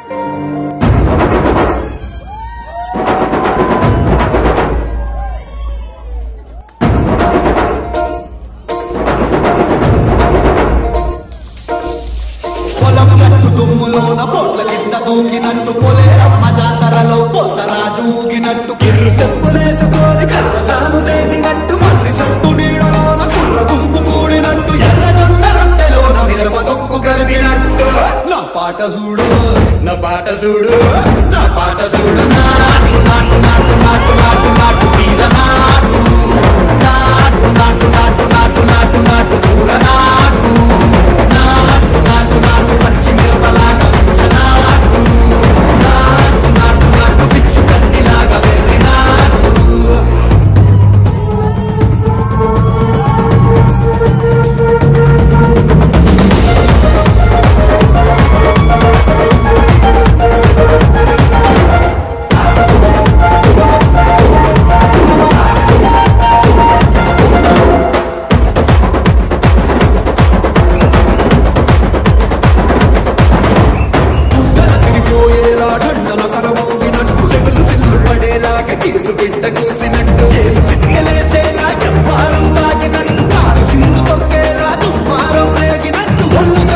దుమ్ములోన పోట్ల కింద దూకినట్టు పొలే అమ్మ జాతరలో పోతరాజు ఊగినట్టు కిర్రు చెప్పులేసుకొని కర్ర సాము చేసినట్టు మంత్రి సొట్టు నీడలోన కుర్ర గుంపు కూడినట్టు ఎర్ర జొన్న రొట్టెలోన మిరప దొక్కు కలిగినట్టు నా పాట చూడు నా పాట చూడు నా పాట చూడు నాటు నాటు నాటు నాటు నాటు నాటు తీర నాటు నాటు నాటు నాటు నాటు నాటు నాటు కూర నాటు నాటు నాటు నాటు పచ్చి మిరపలాగా పిచ్చనాటు నాటు నాటు నాటు పిచ్చు కత్తిలాగా వెర్రి నాటు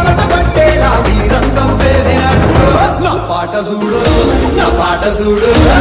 నా పాట చూడు